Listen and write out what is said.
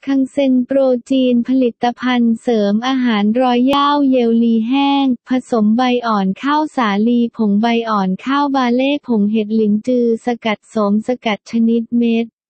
คังเซ็นโปรจีนผลิตภัณฑ์เสริมอาหารรอยย่าวเยลลีแห้งผสมใบอ่อนข้าวสาลีผงใบอ่อนข้าวบาเล่ผงเห็ดหลินจือสกัดโสมสกัดชนิดเม็ด